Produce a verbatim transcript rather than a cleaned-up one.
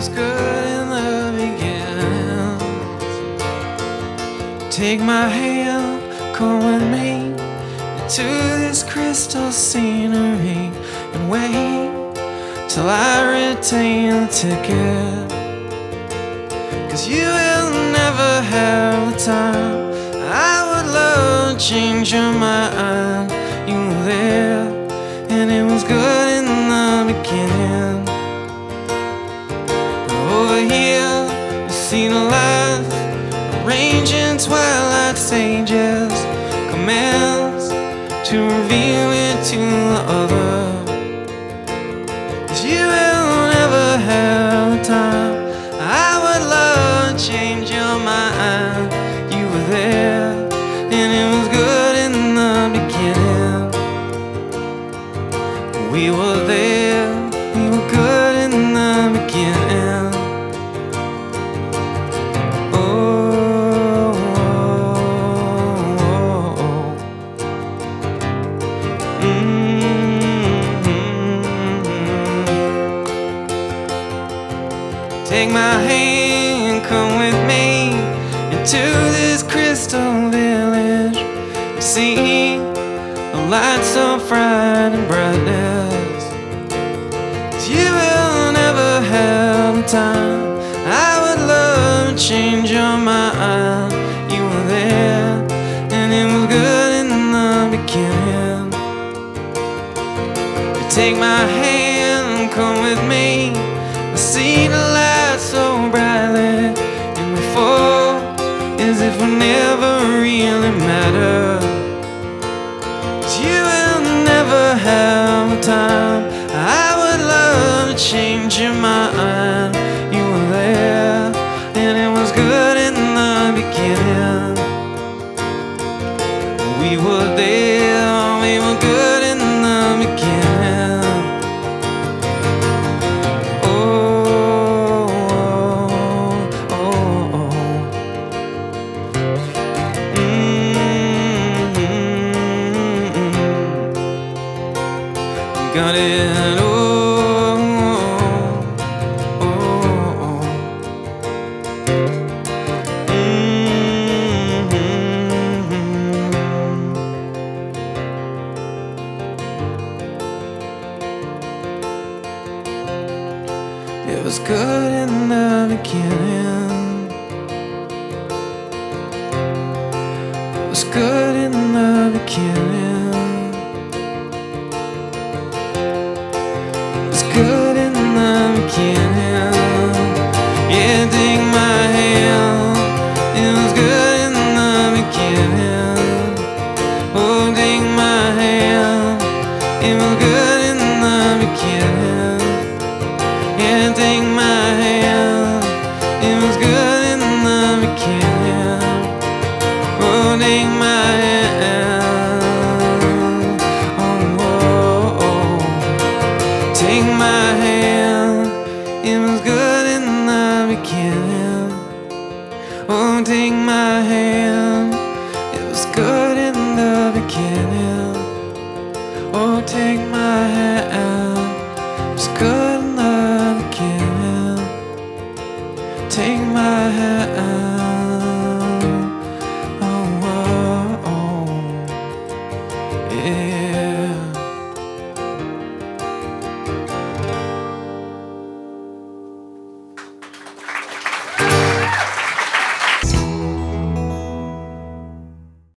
good in the beginning. Take my hand, come with me into this crystal scenery, and wait till I retain the ticket. 'Cause you will never have the time. I would love to change your mind. You were there, and it was good in the beginning. Over here, you see the lights arranging twilight stages, commands to reveal it to the other. 'Cause you will never have time. I would love to change your mind. You were there, and it was good in the beginning. We were there, we were good in the beginning. Oh, oh, oh, oh. Mm-hmm. Take my hand, come with me into this crystal village. See the lights so bright and brightness. 'Cause you will never have the time. I would love to change your mind. You were there, and it was good in the beginning. You take my hand, come with me. See the lights so brightly, and we fall as if we never really matter. 'Cause you will never have the time. I would love to change your mind. You were there, and it was good in the beginning. We were there, we were good in the beginning. Got it, oh, oh, oh. Mm-hmm. It was good in the beginning. It was good in the beginning. Good in the beginning. Yeah, take my hand. It was good in the beginning. Oh, take my hand. It was good in the beginning. Yeah, take my hand. It was good in the beginning. Oh, take my hand. Oh, oh, oh. Take my hand, it was good in the beginning. Oh, take my hand, it was good in the beginning. Oh, take my hand, it was good in the beginning. Take my hand, oh, oh, oh, yeah.